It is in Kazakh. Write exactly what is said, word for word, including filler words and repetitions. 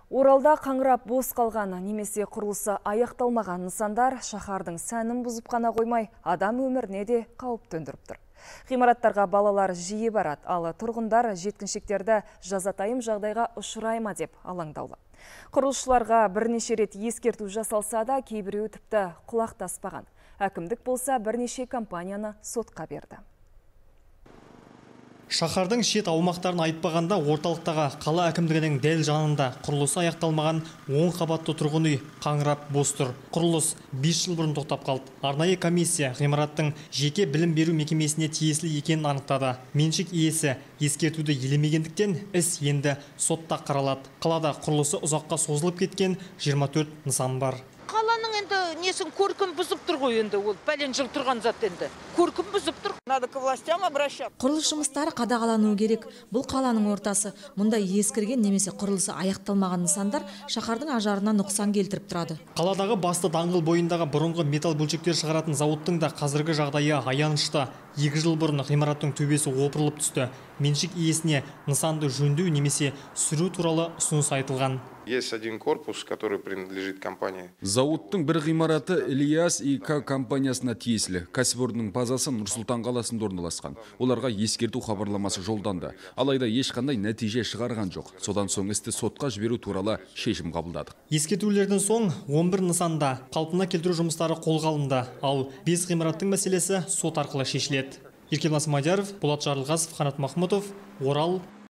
Оралда қаңырап бос қалған немесе құрылысы аяқталмаған нысандар шаһардың сәнін бұзып қана қоймай, адам өміріне де қауіп төндіріп тұр. Ғимараттарға балалар жиі барады, ал тұрғындар жеткіншектерді жазатайым жағдайға ұшырай ма деп алаңдаулы. Құрылысшыларға бірнеше рет ескерту жасалса да, кейбіреуі тіпті құлақ таспаған. Әкімдік болса бірнеше компанияны сотқа берді. Шаһардың шет аумақтарын айтпағанда орталықтағы қала әкімдігінің дәл жанында құрылысы аяқталмаған он қабатты тұрғын үй қаңырап бос тұр. Құрылыс бес жыл бұрын тоқтап қалды. Арнайы комиссия ғимараттың жеке білім беру мекемесіне тиесілі екенін анықтады. Меншік иесі ескертуді елемегендіктен іс енді сотта қаралады. Қалада құрылысы ұзаққа созылып кеткен жиырма төрт нысан бар. Қаланың енді несін көркін бұзып тұр ғой, енді ол пәлен жыл тұрған зат енді. Көркін бұзып тұр. Надо к властям обращаться. Құрылыс жұмыстары қадағалануы керек. Бұл қаланың ортасы. Мұнда ескірген немесе құрылысы аяқталмаған нысандар шаһардың ажарына нұқсан келтіріп тұрады. Қаладағы басты даңғыл бойындағы бұрынғы металл бөлшектер шығаратын зауыттың да қазіргі жағдайы аянышты. Екі жыл бұрын ғимараттың төбесі опырылып түсті. Меншік иесіне нысанды жөндеу немесе сүру туралы ұсыныс айтылған. Есть один корпус, который принадлежит компании. Зауыттың бір ғимараты Ильяс и К компаниясына тиесілі. Кәсіпорынның базасы Нұр-Сұлтан қаласында орналасқан. Оларға ескерту хабарламасы жолданды. Алайда ешқандай нәтиже шығарған жоқ. Содан соң істі сотқа жіберу туралы шешім қабылдадық. Ескертулерден соң он бір нысанда қалпына келтіру жұмыстары қолға алынды, ал бес ғимараттың мәселесі сот арқылы шешіледі. Еркебұлан Смадияров, Болат Жарылғасов, Қанат Махмұтов, Орал.